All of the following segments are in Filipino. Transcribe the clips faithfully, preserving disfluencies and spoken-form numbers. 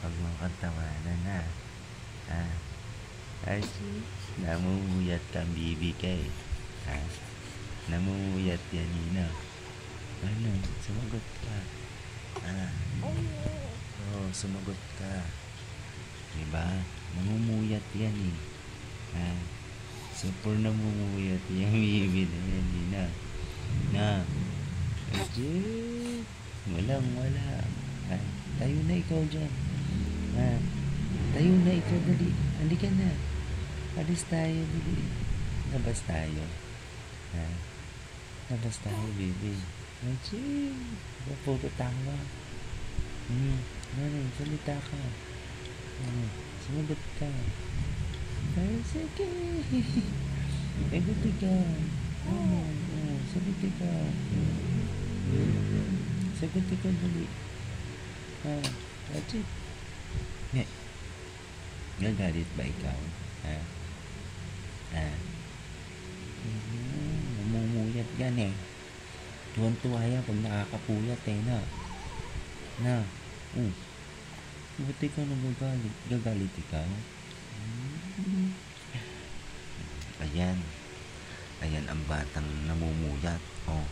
Huwag mong katawanan na. Ha? Ay, namumuyat kang bibi kay. Ha? Namumuyat yan, Nina. Ano? Sumagot ka. Ha? Oo, sumagot ka. Diba? Namumuyat yan eh. Ha? Super namumuyat yan, bibi na yan, Nina. Na. Ajit. Walang wala. Ha? Tayo na ikaw dyan. Ha? Tayo na ikaw, dali. Halika na. Alis tayo, dali. Labas tayo. Ha? Labas tayo, baby. Ajit. Puro tawa. Hmm. Ano, salita ka. Ano, sumagot ka. Ay, sige. Sagot ka. Ano, oh, sagot ka. Sagot ka, dali. Ha? Ajit. Nga. Gagalit ba ikaw? Ha? Ha? Hmm, namumuyat yan eh. Tuwan-tuwa yan pag nakakapuyat eh, na. Na. Uh. Ba't ikaw nagagalit? Gagalit ikaw? Hmm. Ayan. Ayan ang batang namumuyat. Oh.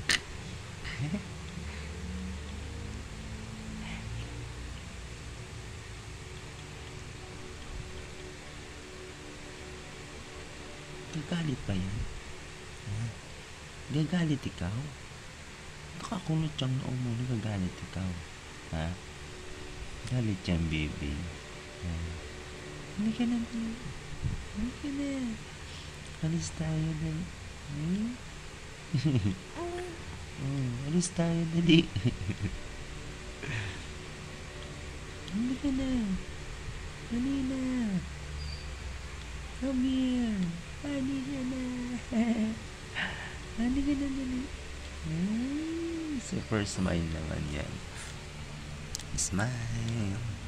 Gagalit pa yan? Ha? Gagalit ikaw? Nakakulot siyang noo mo, nagagalit ikaw. Ha? Galit yan, baby. Ha? Hindi ka na, hindi ka na. Alis tayo, dali. Hmm? Oh, alis tayo, dali. Hindi ka na. Dali na. Come here. Hindi ka na. Hindi ka na, dali. Hmm, super smile naman yan. Smile.